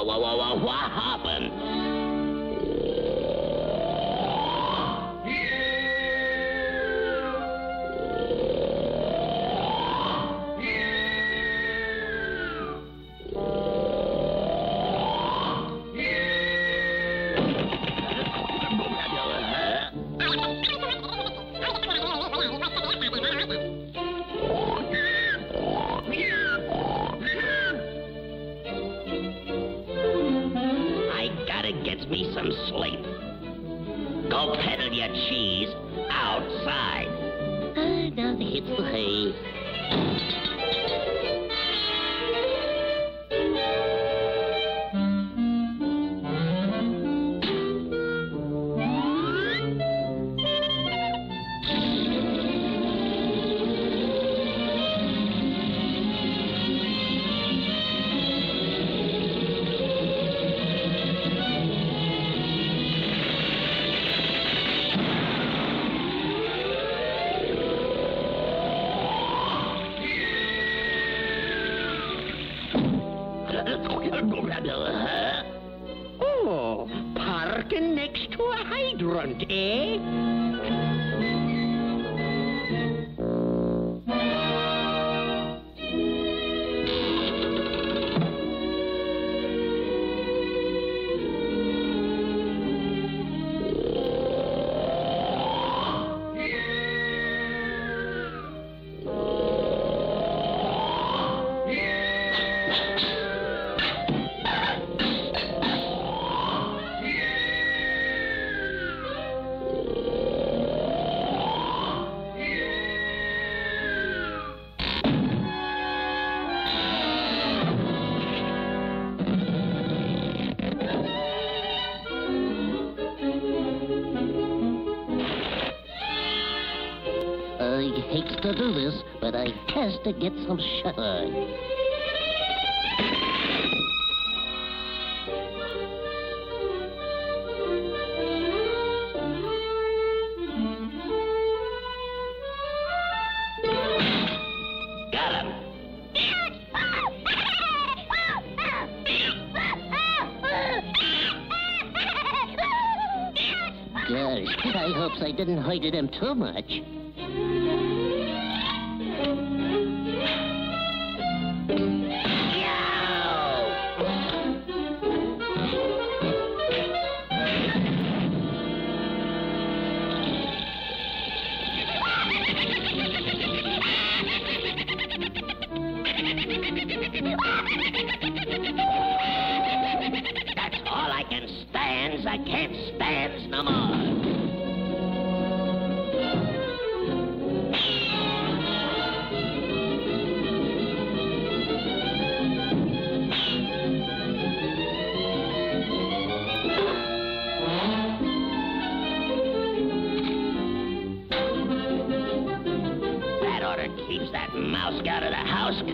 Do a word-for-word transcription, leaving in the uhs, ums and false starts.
whoa, whoa, whoa, whoa, what happened? Get me some sleep. Go peddle your cheese outside. Ah, now hits the hay. Oh, parking next to a hydrant, eh? I hate to do this, but I has to get some shuteye. Got him. Gosh, I hopes I didn't hurt him too much. That's all I can stand. I can't stand no more. That order keeps that mouse out of the house.